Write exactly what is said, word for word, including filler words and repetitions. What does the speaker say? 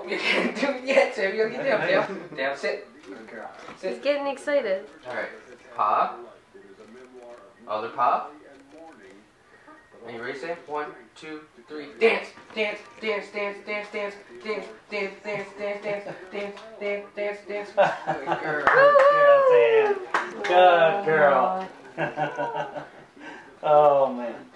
Nope, you can't do it yet, Sam. You gotta get down, down. Down, sit. Good girl. Sit. He's getting excited. Alright. Paw. Other paw. Are you ready, Sam? One, two, three. Dance! Dance! Dance! Dance! Dance! Dance! Dance! Dance! Dance! Dance! Dance! Dance! Dance! Dance! Dance! Good girl. Good girl, Sam. Good girl. Oh, man.